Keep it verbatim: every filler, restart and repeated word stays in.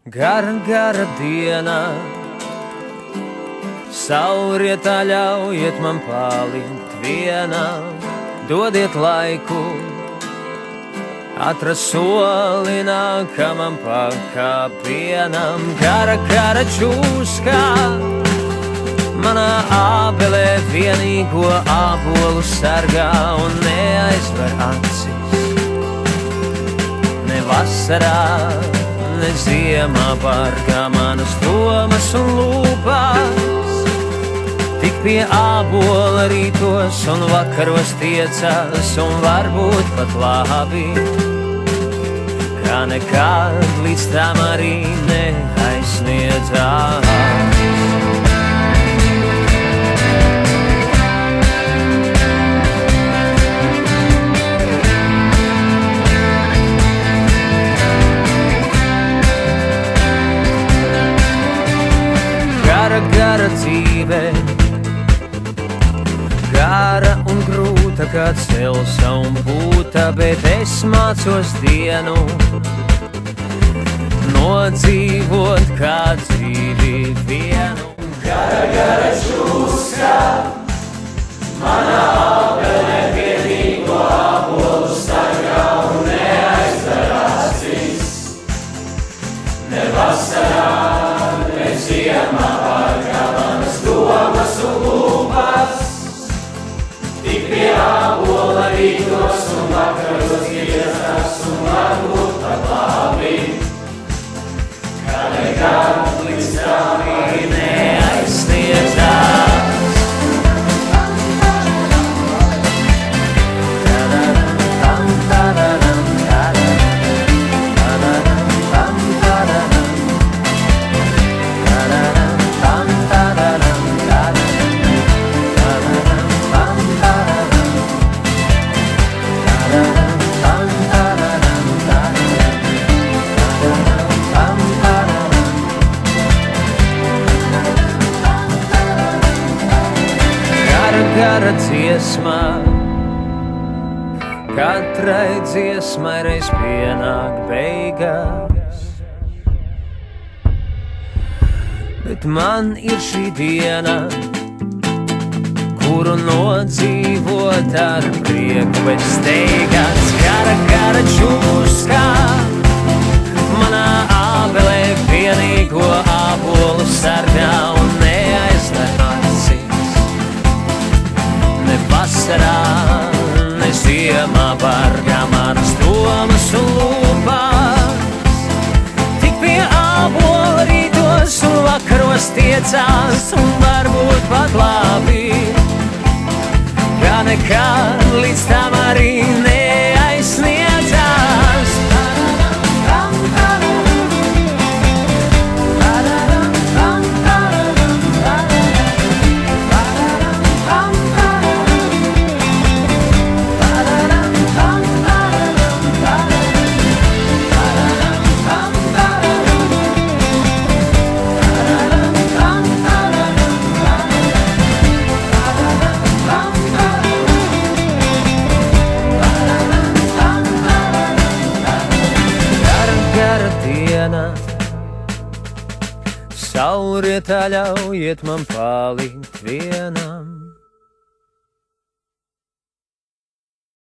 Gara, gara diena, saulrietā ļaujiet man palikt vienam, dodiet laiku, atrast soli nākamam pakāpienam. Gara, gara čūska, manā ābelē vienīgo ābolu sargā un neaizver acis, ne vasarā, ne ziemā bargā manas domas un lūpas. Tik pie ābola rītos un vakaros tiecās, un varbūt pat labi, kā nekad līdz tam arī neaizsniedzās. Gara, gara dzīve, gara un grūta kā celsa un būta, bet es mācos dienu nodzīvot kā dzīvi vienu. Gara, gara čūska, manā ābelē vienīgo ābolu sargā un neaizver acis, ne vasarā, ne ziemā bargā manas domas un lūpas. Tik pie ābola rītos un vakaros tiecās, un varbūt pat labi, kā nekad līdz tam arī neaizsniedzās. Gara dziesmā, katrai dziesmai reiz pienāk beigas, bet man ir šī diena, kuru nodzīvot ar prieku bez steigas. Gara, gara čūska, manā ābelē vienīgo ābolu sargā un neaizver acis, ne vasarā, ne ziemā bargā manas domas un lūpas. Tik pie ābola rītos un vakaros tiecās, un varbūt pat labi, kā nekad līdz tam arī neaizsniedzās. Saulrietā ļaujiet man palikt vienam,